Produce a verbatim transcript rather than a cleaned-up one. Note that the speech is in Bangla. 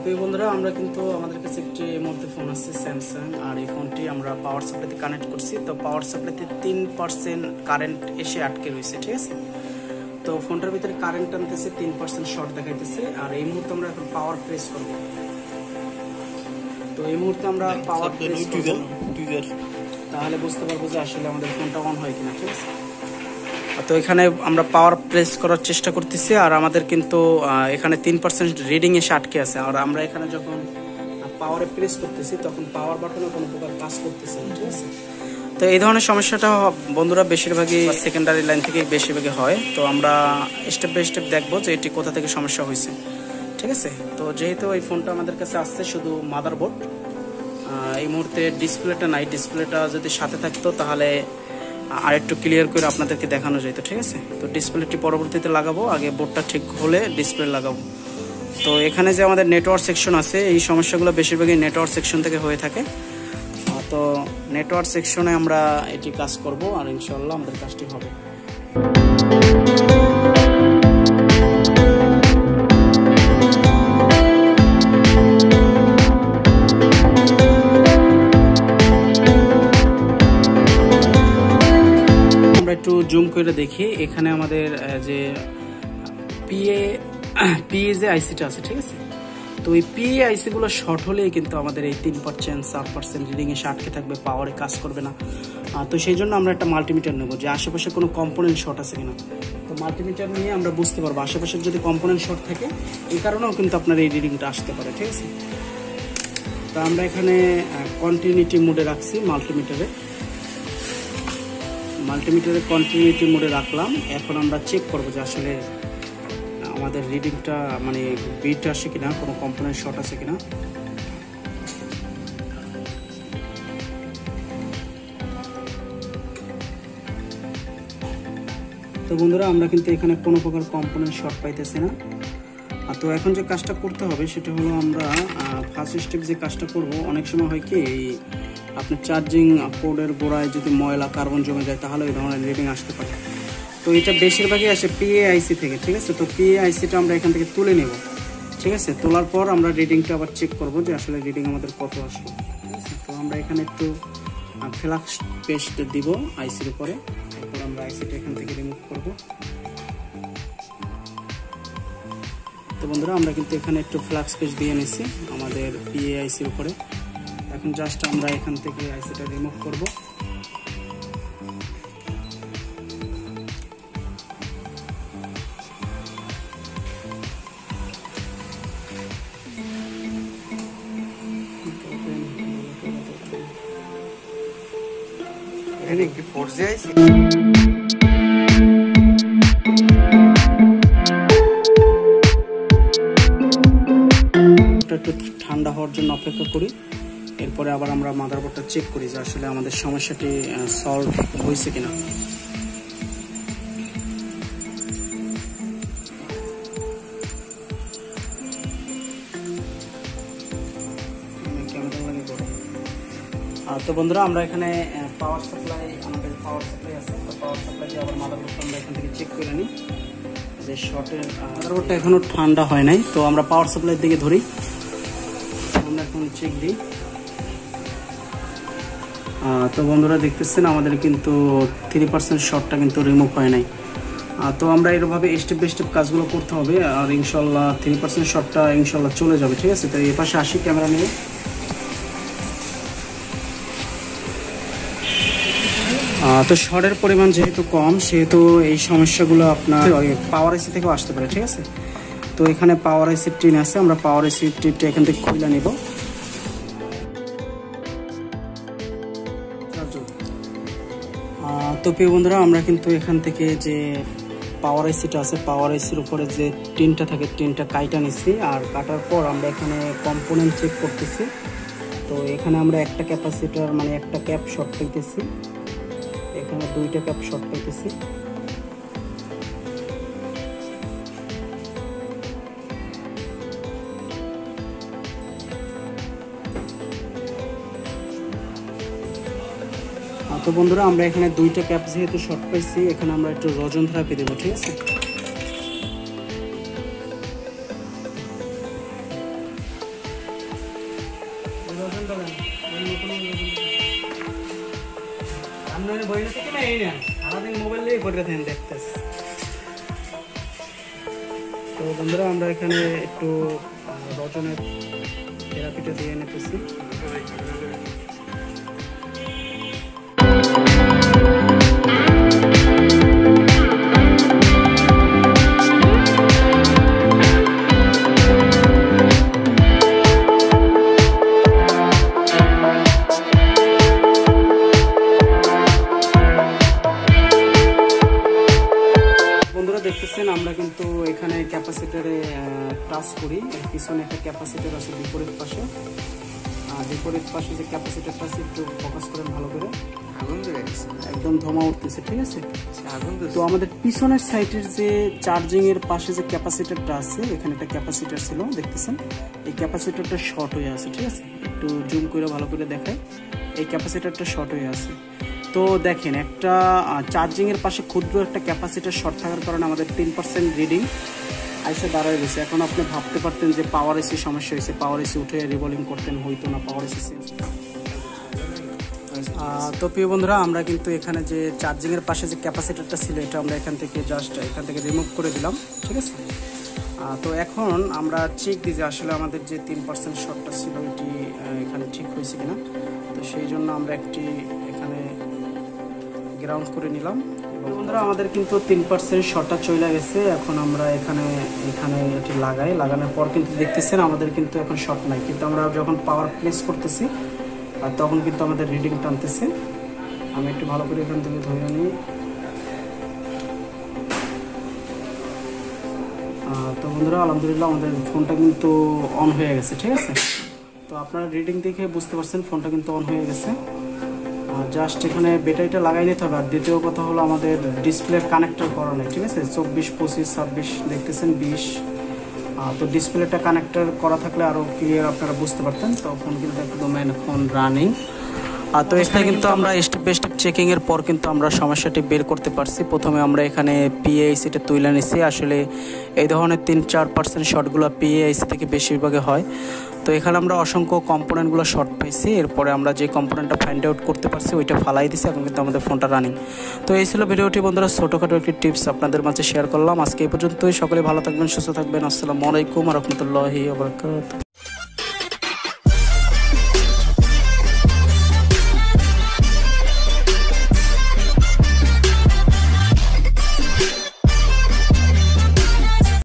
প্রিয় বন্ধুরা, আমরা কিন্তু আমাদের কাছে একটি মধ্যে ফোন আছে স্যামসাং, আর এই ফোনটি আমরা পাওয়ার সাপ্লাইতে কানেক্ট করছি। তো পাওয়ার সাপ্লাইতে তিন পার্সেন্ট কারেন্ট এসে আটকে রয়েছে, ঠিক আছে। তো ফোনটার ভিতরে কারেন্ট টানতেছে, তিন পার্সেন্ট শর্ট দেখাইতেছে। আর এই মুহূর্তে আমরা এখন পাওয়ার প্রেস করব। তো এই মুহূর্তে আমরা পাওয়ার প্রেস করব, তাহলে বুঝতে পারবো যে আসলে আমাদের ফোনটা অন হয় কিনা, ঠিক আছে। তো এখানে আমরা পাওয়ার প্রেস করার চেষ্টা করতেছি, আর আমাদের কিন্তু এখানে তিন পার্সেন্ট রিডিং এসে আটকে আছে। আর আমরা এখানে যখন পাওয়ারে প্রেস করতেছি তখন পাওয়ার বাটনে কোনো প্রকার কাজ করতেছে না, ঠিক আছে। তো এই ধরনের সমস্যাটা বন্ধুরা বেশিরভাগই সেকেন্ডারি লাইন থেকে বেশিরভাগই হয়। তো আমরা স্টেপ বাই স্টেপ দেখবো যে এটি কোথা থেকে সমস্যা হয়েছে, ঠিক আছে। তো যেহেতু এই ফোনটা আমাদের কাছে আসছে শুধু মাদারবোর্ড, এই মুহূর্তে ডিসপ্লেটা নাই। ডিসপ্লেটা যদি সাথে থাকতো তাহলে আর একটু ক্লিয়ার করে আপনাদেরকে দেখানো যেত, ঠিক আছে। তো ডিসপ্লেটি পরবর্তীতে লাগাবো, আগে বোর্ডটা ঠিক হলে ডিসপ্লে লাগাবো। তো এখানে যে আমাদের নেটওয়ার্ক সেকশন আছে, এই সমস্যাগুলো বেশিরভাগই নেটওয়ার্ক সেকশন থেকে হয়ে থাকে। তো নেটওয়ার্ক সেকশনে আমরা এটি কাজ করব, আর ইনশাআল্লাহ আমাদের কাজটি হবে। একটু জুম করে দেখি, এখানে আমাদের যে পিএ পিএ যে আইসিটা আছে, ঠিক আছে। তো এই পিএ আইসি গুলো শর্ট হলেই কিন্তু আমাদের এই তিন পার্সেন্ট চার পার্সেন্ট রিডিং এসে আটকে থাকবে, পাওয়ারে কাজ করবে না। তো সেই জন্য আমরা একটা মাল্টিমিটার নেবো যে আশেপাশে কোনো কম্পোনেন্ট শর্ট আছে কিনা। তো মাল্টিমিটার নিয়ে আমরা বুঝতে পারবো আশেপাশে যদি কম্পোনেন্ট শর্ট থাকে, এই কারণেও কিন্তু আপনার এই রিডিংটা আসতে পারে, ঠিক আছে। তো আমরা এখানে কন্টিনিউটি মোডে রাখছি, মাল্টিমিটারে মাল্টিমিটারে কন্টিনিউটি মোডে রাখলাম। এখন আমরা চেক করবো যে আসলে আমাদের রিডিংটা মানে বিট আসে কিনা, কোনো কম্পোনেন্ট শর্ট আছে কিনা। তো বন্ধুরা, আমরা কিন্তু এখানে কোনো প্রকার কম্পোনেন্ট শর্ট পাইতেছি না। তো এখন যে কাজটা করতে হবে সেটা হলো, আমরা ফার্স্ট স্টেপ যে কাজটা করব, অনেক সময় হয় কি এই আপনার চার্জিং পোর্টের গোড়ায় যদি ময়লা কার্বন জমে যায় তাহলে এই ধরনের রিডিং আসতে পারে। তো এটা বেশিরভাগই আসে পিএ আইসি থেকে, ঠিক আছে। তো পিএ আইসিটা আমরা এখান থেকে তুলে নেব, ঠিক আছে। তোলার পর আমরা রিডিংটা আবার চেক করব যে আসলে রিডিং আমাদের কত আসলো, ঠিক আছে। তো আমরা এখানে একটু ফ্লাক্স পেস্ট দিব আইসির উপরে, তারপর আমরা আইসিটা এখান থেকে রিমুভ করব। তো বন্ধুরা, আমরা কিন্তু এখানে একটু ফ্লাক্স পেস্ট দিয়ে নিছি আমাদের পিএ আইসির উপরে। এখন জাস্ট আমরা এখান থেকে আইসিটা রিমুভ করব। এখানে কি ফোর জি আইসি? একটু ঠান্ডা হওয়ার জন্য অপেক্ষা করি, এরপরে আবার আমরা মাদারবোর্ডটা চেক করি যে আসলে আমাদের সমস্যাটি সলভ হয়েছে কিনা। তো বন্ধুরা, আমরা এখানে পাওয়ার সাপ্লাই আমাদের পাওয়ার সাপ্লাই আছে, তো পাওয়ার সাপ্লাই দিয়ে আবার মাদারবোর্ডটা আমরা এখান থেকে চেক করে নিই যে শর্টের। মাদারবোর্ডটা এখনো ঠান্ডা হয় নাই, তো আমরা পাওয়ার সাপ্লাইয়ের দিকে ধরি, আমরা এখন চেক দিই। তো বন্ধুরা দেখতেছেন আমাদের কিন্তু থ্রি পার্সেন্ট শর্টটা কিন্তু রিমুভ হয় নাই। তো আমরা এরভাবে স্টেপ বাই স্টেপ কাজগুলো করতে হবে, আর ইনশাল্লাহ থ্রি পার্সেন্ট শর্টটা ইনশাল্লাহ চলে যাবে, ঠিক আছে। তো এই পাশে আসি ক্যামেরা নিয়ে। তো শর্টের পরিমাণ যেহেতু কম, সেহেতু এই সমস্যাগুলো আপনার পাওয়ার আইসি থেকেও আসতে পারে, ঠিক আছে। তো এখানে পাওয়ার আইসির টিন আছে, আমরা পাওয়ার আইসির টিনটা এখান থেকে খুলে নিব। তো প্রিয় বন্ধুরা, আমরা কিন্তু এখান থেকে যে পাওয়ার আইসিটা আছে, পাওয়ার আইসির উপরে যে টিনটা থাকে টিনটা কাইটা নিছি, আর কাটার পর আমরা এখানে কম্পোনেন্ট চেক করতেছি। তো এখানে আমরা একটা ক্যাপাসিটার মানে একটা ক্যাপ শর্ট পাইতেছি, এখানে দুইটা ক্যাপ শর্ট পাইতেছি। তো বন্ধুরা, আমরা এখানে দুইটা ক্যাপ যেহেতু শর্ট পাইছি, এখানে আমরা একটু রজন থেরাপি দেবো, ঠিক আছে। তো বন্ধুরা আমরা এখানে একটু রজনের থেরাপিটা দিয়ে নিতেছি। দেখতেছেন আমরা কিন্তু এখানে ক্যাপাসিটরে টাচ করি, এর পিছনে একটা ক্যাপাসিটর আছে বিপরীত পাশে। আর বিপরীত পাশে যে ক্যাপাসিটরটা আছে একটু ফোকাস করেন ভালো করে। আগুন ধরে গেছে, একদম ধোঁয়া উঠতেছে, ঠিক আছে। আগুন তো আমাদের পিছনের সাইডের যে চার্জিং এর পাশে যে ক্যাপাসিটরটা আছে, এখানে একটা ক্যাপাসিটর ছিল দেখতেছেন, এই ক্যাপাসিটরটা শর্ট হয়ে আছে, ঠিক আছে। একটু জুম করে ভালো করে দেখায়, এই ক্যাপাসিটরটা শর্ট হয়ে আছে। তো দেখেন একটা চার্জিং এর পাশে ক্ষুদ্র একটা ক্যাপাসিটার শর্ট থাকার কারণে আমাদের তিন পার্সেন্ট রিডিং আইসে দাঁড়ায় গেছে। এখন আপনি ভাবতে পারতেন যে পাওয়ার এসি সমস্যা হয়েছে, পাওয়ার এসি উঠে রিভলিং করতেন, হইতো না, পাওয়ার এসি চেঞ্জ। তো প্রিয় বন্ধুরা আমরা কিন্তু এখানে যে চার্জিং এর পাশে যে ক্যাপাসিটারটা ছিল এটা আমরা এখান থেকে জাস্ট এখান থেকে রিমুভ করে দিলাম, ঠিক আছে। তো এখন আমরা চেক দিই যে আসলে আমাদের যে তিন পার্সেন্ট শর্টটা ছিল এটি এখানে ঠিক হয়েছে কিনা। তো সেই জন্য আমরা একটি এখানে গ্রাউন্ড করে নিলাম। এবং বন্ধুরা আমাদের কিন্তু তিন পার্সেন্ট শর্টটা চলে গেছে। এখন আমরা এখানে এখানে এটি লাগাই, লাগানোর পর কিন্তু দেখতেছেন আমাদের কিন্তু এখন শর্ট নাই, কিন্তু আমরা যখন পাওয়ার প্লেস করতেছি আর তখন কিন্তু আমাদের রিডিং টানতেছে। আমি একটু ভালো করে এখান থেকে ধরে নিই। তো বন্ধুরা আলহামদুলিল্লাহ আমাদের ফোনটা কিন্তু অন হয়ে গেছে, ঠিক আছে। তো আপনারা রিডিং দেখে বুঝতে পারছেন ফোনটা কিন্তু অন হয়ে গেছে। জাস্ট এখানে ব্যাটারিটা লাগাই নিতে হবে। আর দ্বিতীয় কথা হলো আমাদের ডিসপ্লে কানেক্টর করা নেই, ঠিক আছে। চব্বিশ পঁচিশ ছাব্বিশ দেখতেছেন বিশ, তো ডিসপ্লেটা কানেক্টর করা থাকলে আরও ক্লিয়ার আপনারা বুঝতে পারতেন। তো ফোন কিন্তু একদম এখন রানিং। আর তো এখানে কিন্তু আমরা স্টেপ বাই স্টেপ চেকিং এর পর কিন্তু আমরা সমস্যাটি বের করতে পারছি। প্রথমে আমরা এখানে পিএআইসিটা তুলে নিছি। আসলে এই ধরনের তিন চার পার্সেন্ট শর্টগুলো পিএআইসি থেকে বেশিরভাগে হয়। তো এখানে আমরা অসংখ্য কম্পোনেন্টগুলো শর্ট পাইছি। এরপরে আমরা যে কম্পোনেন্টটা ফাইন্ড আউট করতে পারছি ওইটা ফালাই দিছি। এখন কিন্তু আমাদের ফোনটা রানিং। তো এই ছিল ভিডিওটি বন্ধুরা, ছোটোখাটো একটি টিপস আপনাদের মাঝে শেয়ার করলাম। আজকে এই পর্যন্তই। সকলে ভালো থাকবেন, সুস্থ থাকবেন। আসসালামু আলাইকুম ওয়া রাহমাতুল্লাহি ওয়া বারাকাতুহু।